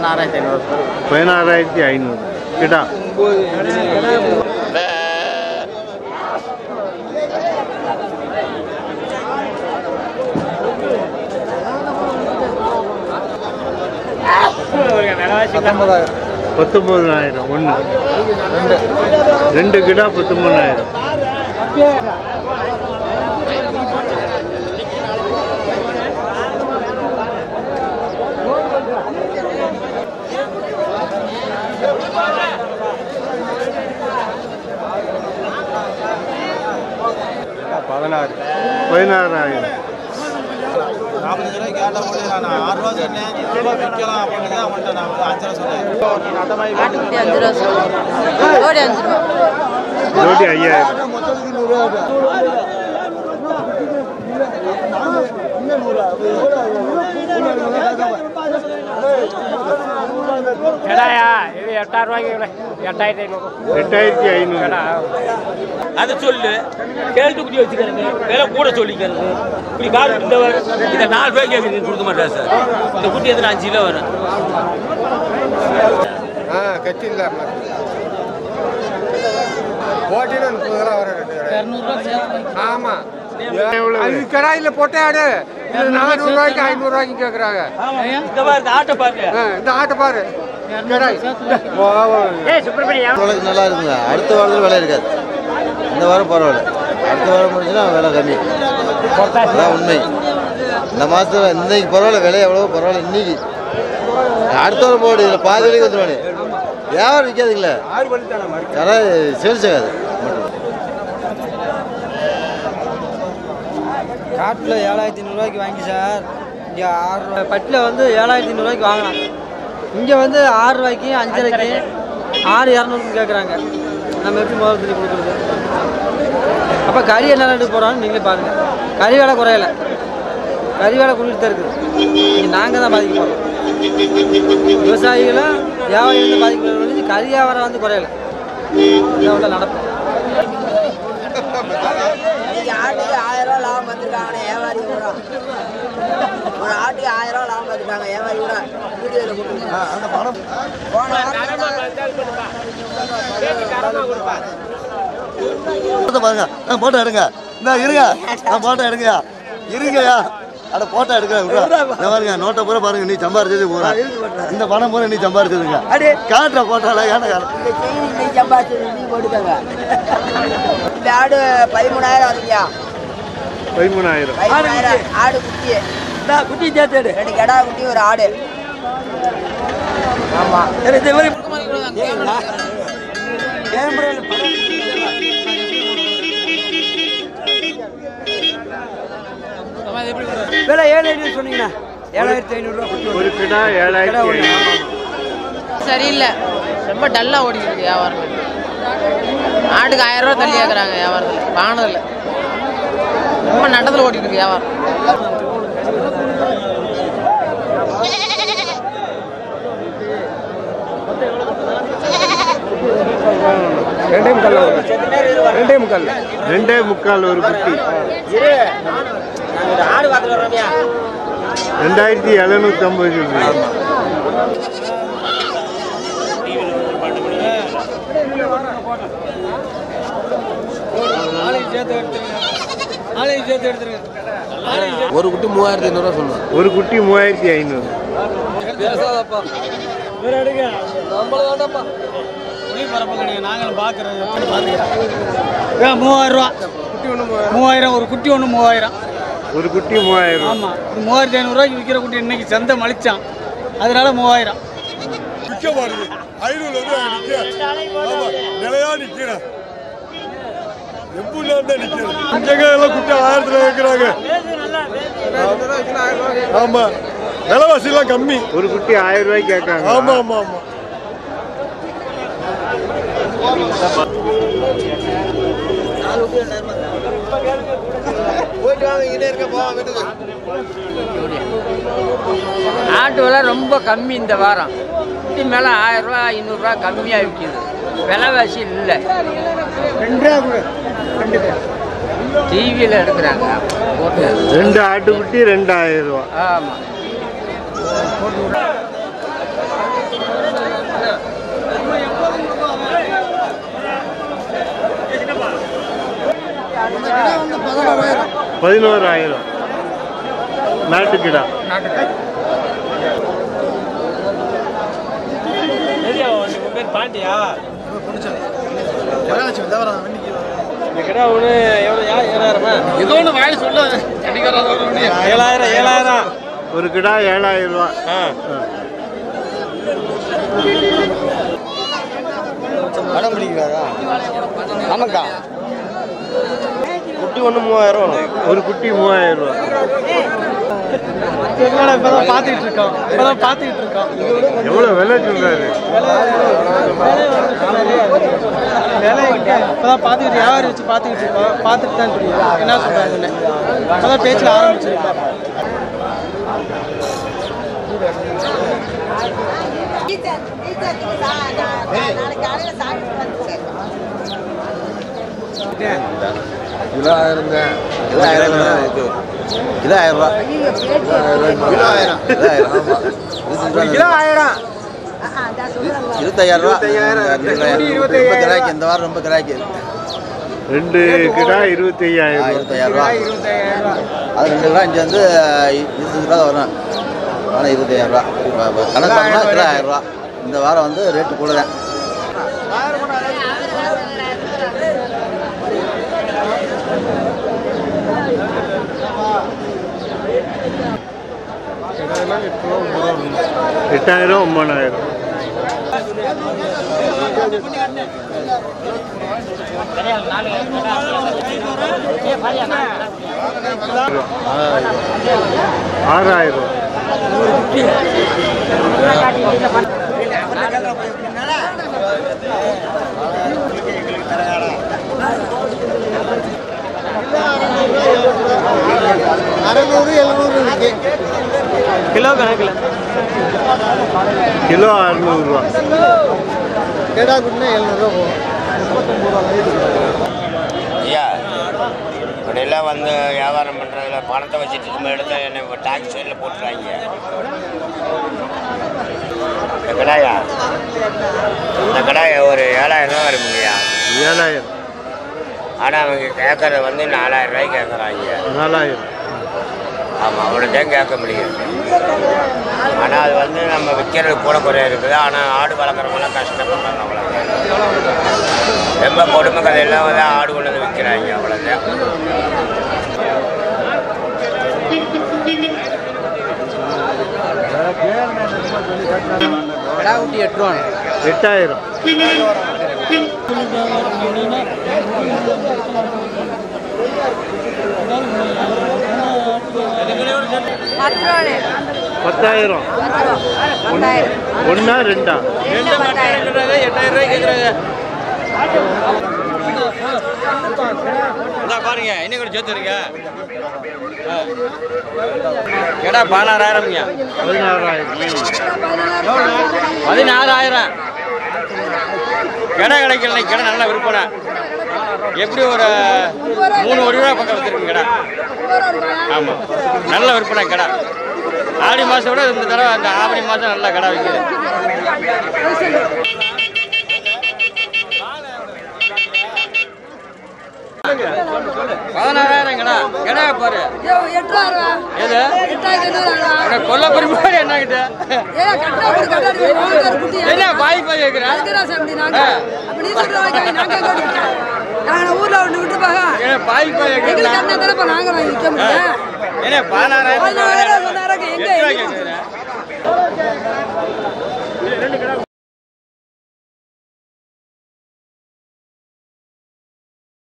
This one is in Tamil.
16,500 கிடா. $19,000 ஒன்று 2 கிடா 13,000. $16,000. ஜோடி 5,000. $8,500. அதை சொல்லு கேட்டு குட்டி வச்சுக்கிறது விலை கூட சொல்லிக்கிறது. இப்படி கார் இதை 4 ரூபாய்க்கு கேட்குறது கொடுக்க மாட்டேன் சார். இந்த குட்டி எத்தனை 5 கிலோ வரும். கட்சி இல்லை ஆமாம். கடாயில் போட்டே ஆடு 400 ரூபாய்க்கு 500 ரூபாய்க்கு கேட்குறாங்க. இந்த ஆட்டை பாருங்க, இந்த ஆட்டை பாரு. நல்லா இருக்குங்க. அடுத்த வாரத்தில் விலை இருக்காது. இந்த வாரம் பரவாயில்ல. அடுத்த வாரம் முடிஞ்சுன்னா விலை கம்மி. அதான் உண்மை. இந்த மாதத்தில் இன்னைக்கு பரவாயில்ல, விலை எவ்வளோ பரவாயில்ல. இன்னைக்கு அடுத்த வாரம் போடு. இதில் பாதி வரைக்கும் வந்துடுவானே. வியாபாரம் விற்காதுங்களே, கடை சேல்ஸ் ஆகாது. காட்டில் 7,500 ரூபாய்க்கு வாங்கி சார். இங்கே 6 ரூபாய் பட்டில் வந்து 7,500 ரூபாய்க்கு வாங்கலாம். இங்கே வந்து 6 ரூபாய்க்கு 5,500 6,200 கேட்குறாங்க. நம்ம எப்படி முதல் சொல்லி கொடுக்குறது? அப்போ கறி என்ன ரேட்டு போகிறோன்னு நீங்களே பாருங்கள். கறி வேலை குறையல, கறி வேலை கூட்டிகிட்டு தான் இருக்குது. இங்கே நாங்கள் தான் பாதிக்கப்படுறோம். விவசாயிகளும் வியாபாரிகளும் பாதிக்கப்படுறது. கறி வியாபாரம் வந்து குறையல. இதை உள்ள நடப்பு. ஆட்டுக்கு 1000 ரூபா லாபம் வந்துருக்காங்க வியாபாரி கூட. ஒரு ஆட்டுக்கு 1000 ரூபா லாபம் வந்துருக்காங்க வியாபாரி கூட. வீடியோவில் பாருங்க, போட்டோ எடுங்க. இருங்க, போட்டோ எடுங்க. இருங்கயா, அட போட்டோ எடுக்க பாருங்க. நோட்டை பூரா பாருங்க. நீ சம்பாரிச்சது பூரா, இந்த பணம் பூரா நீ சம்பாரிச்சதுங்க. காட்டுற போட்டால சம்பாரிச்சது நீ போட்டுக்காங்க. இந்த ஆடு 13,000 வந்துங்கயா. 13,000. ஆடு குட்டி குட்டி சேர்த்து 2 கடா குட்டி ஒரு ஆடு. ஆமா, விலை 7,500 சொன்னீங்கன்னா 7,500 ரூபா. ஒரு கிடா 7,500. சரியில்லை, ரொம்ப டல்லாக ஓடிக்கிட்டு வியாபாரம். ஆட்டுக்கு 1000 ரூபா தள்ளி கேட்குறாங்க வியாபாரத்தில். வாங்கினதில்லை, ரொம்ப நட்டத்தில் ஓடிட்டு இருக்கு வியாபாரம். ரெண்டே முக்கால் ஒரு குட்டி. 2,750 சொல்றீங்க. ஒரு குட்டி 3,500 ரூபா சொல்லுவாங்க. ஒரு குட்டி 3,500. நாங்களும் பார்க்குறோம். 3,000 ரூபா. 3,000 ஒரு குட்டி ஒன்று 3,000. ஒரு குட்டி 3,000. ஆமாம், 3,500 ரூபாய்க்கு விற்கிற குட்டி இன்னைக்கு சந்தை மலிச்சான், அதனால 3,000. விற்க மாட்டேங்குது. 500 நிலையா நிற்கிறேன். எப்படி நிற்கிறேன்? எல்லாம் குட்டி 1000 வைக்கிறாங்க. ஆமா, விலைவாசி எல்லாம் கம்மி. ஒரு குட்டி 1000 ரூபாய்க்கு கேட்காங்க. ஆமா ஆமா ஆமா. ஆட்டு விலை ரொம்ப கம்மி இந்த வாரம். குட்டி மேலே 1000 ரூபா 500 ரூபா கம்மியாக விற்கிது. விலைவாசி இல்லை. டிவியில் எடுக்கிறாங்க. 2 ஆட்டுக்குட்டி 2,000 ரூபா. ஆமாம். 11,000 நாட்டுக்கிடா. பேர் பாண்டியா கிடா ஒன்று எவ்வளோ 7,000மா? ஏதோ ஒன்று வாயில் சொல்ல 7,000 ஒரு கிடா 7,000 ரூபா. படம் பிடிக்கிறாரா? ஆமாக்கா. குட்டி ஒன்று 3,000 ஒரு குட்டி 3,000 ரூபா. இப்போதான் பார்த்துக்கிட்டு இருக்கோம். எவ்வளோ விலை சொல்றாரு? வேலை இப்போதான் பார்த்துக்கிட்டு வியாபாரி வச்சு பார்த்துக்கிட்டு இருக்கோம். பார்த்துட்டு தான் தெரியும் என்ன சொல்கிறாங்கன்னு. இப்போதான் பேச்சில் ஆரம்பிச்சிருக்கோம். கிலோ 1,000 கிலோ 1,000 ரூபா. கிலோ 1,000. 25,000 ரூபா. ரொம்ப கிராக்கி இந்த வாரம், ரொம்ப கிராக்கி. 2 கிடா 25,000 ரூபா. 25,000 ரூபா. அது 2 கிலோ இங்கே வந்து 20 ரூபா வரும். ஆனால் 25,000 ரூபா கணக்கு பார்த்தோம்னா கிலோ 1,000 ரூபா. இந்த வாரம் வந்து ரேட்டு கூட தான். எட்டாயிரம் 9,000. ஆறாயிரம். கிலோ கணக்கில் கிலோ 600 ரூபா. கேடா குட்டினா 700 ரூபா போகும். ஐயா இப்படியெல்லாம் வந்து வியாபாரம் பண்ணுறதுல பணத்தை வச்சுட்டு நம்ம எடுத்து என்னை டாக்ஸ் சைடில் போட்டுறாங்க. இந்த கடாயா ஒரு 7,000 ரூபா வருங்கய்யா. 7,000. ஆனால் அவங்க கேட்கறது வந்து 4,000 ரூபாய்க்கு கேட்குறாங்க. 4,000. ஆமாம், அவ்வளோதான் கேட்க முடியும். ஆனால் அது வந்து நம்ம விற்கிறது கூட குறைய இருக்குது. ஆனால் ஆடு வளர்க்குறவங்களாம் கஷ்டப்படுறாங்க. அவ்வளோதான் ரொம்ப கொடுமை கதையெல்லாம் வந்து ஆடு கொண்டு வந்து விற்கிறாங்க. அவ்வளோதான். கடா குட்டி 8 ரூபா. 8,000. பத்தாயிரம். ஒன்னா ரெண்டா? 8,000 ரூபாய் கேட்குறாங்க. பாருங்க இன்னும் கூட சேர்த்து இருக்க கேடா 16,000. 16,000 கடை கிடைக்கல. கடை நல்லா விற்பனை. எப்படி ஒரு 3 கோடி ரூபா பக்கம் வச்சிருக்கு கடை. ஆமாம், நல்ல விற்பனை கடை. ஆடி மாதம் விட இந்த தடவை அந்த ஆவணி மாதம் நல்லா கடை விற்குது. 16,000 கடை. கடையா பாரு. எது கொல்ல பறிமுறை என்னங்குது? என்ன பாய் பாய் கேட்குறேன். ஊர்ல ஒண்ணு விட்டு பாங்க. பாய் பாய் கேட்குறேன். நாங்க வாங்கி விற்க முடியும். என்ன 16,000 16,000 எங்க